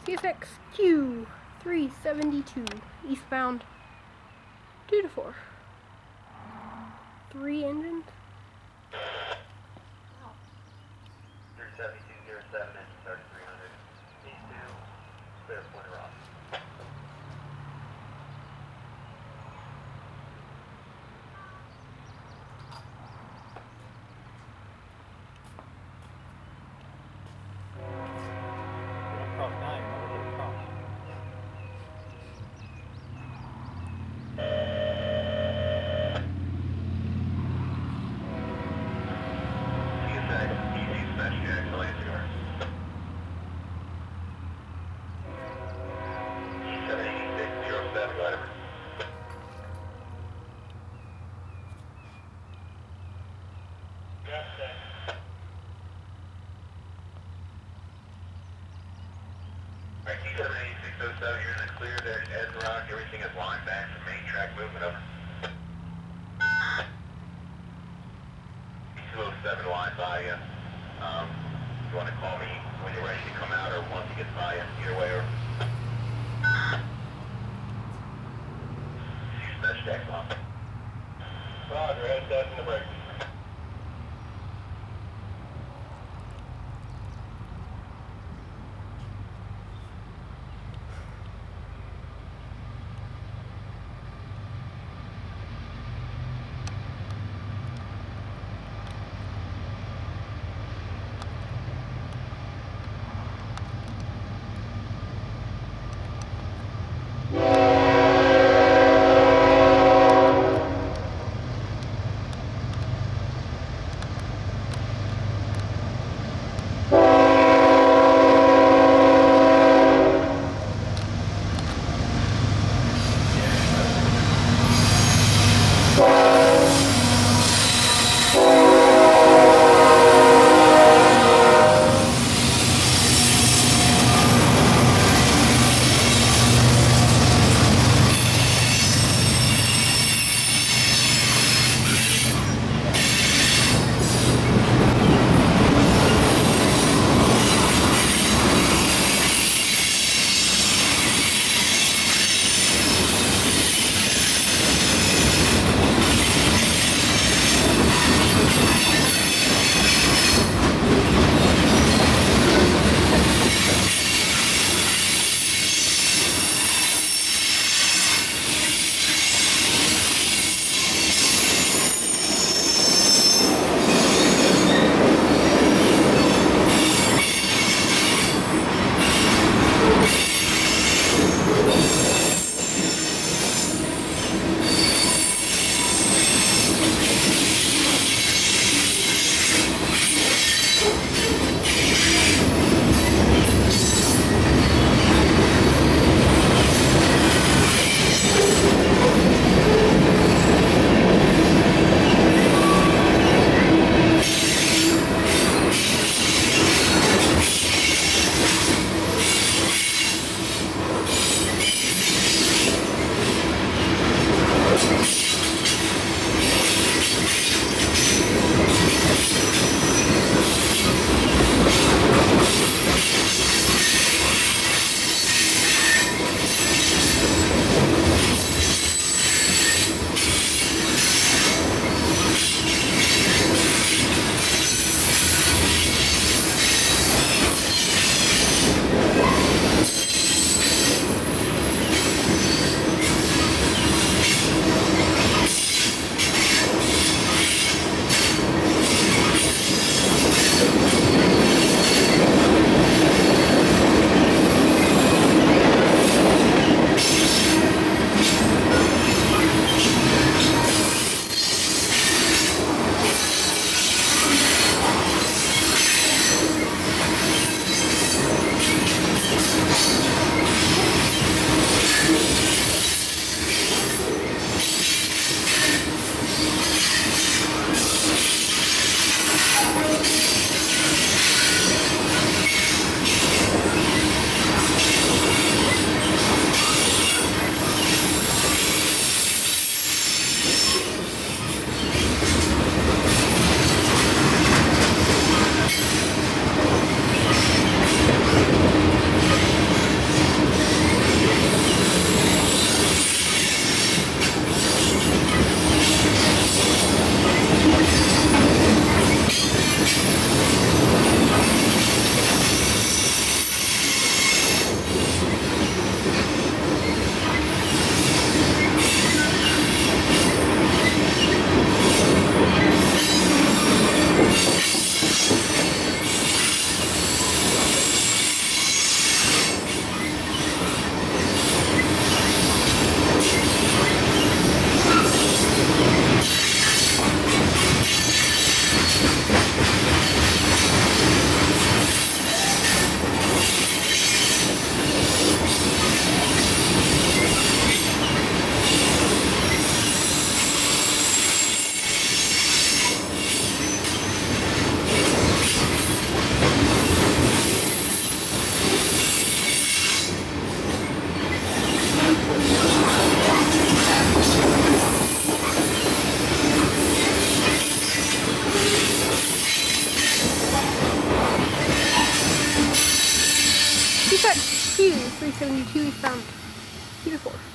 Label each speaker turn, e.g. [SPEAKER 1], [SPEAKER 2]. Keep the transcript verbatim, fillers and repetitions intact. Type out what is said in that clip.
[SPEAKER 1] C S X Q three seventy-two, eastbound, two to four. Three engines.
[SPEAKER 2] three seventy-two oh seven, engine thirty-three hundred. These two, spare pointer off.
[SPEAKER 3] Cross nine, over the cross.
[SPEAKER 2] C S X, easy smash jack, the Lancing Arm. seven eighty-six oh seven, go ahead. Alright, T seven eighty-six oh seven, you're in the clear, there's Ed Rock, everything is line back from main track movement, over. two oh seven line by you. Um, if you want to call me when you're ready to come out or once he gets by you, either way, or two smash jacks off. Roger, head testing the brakes.
[SPEAKER 1] three seventy-two eastbound. Q four.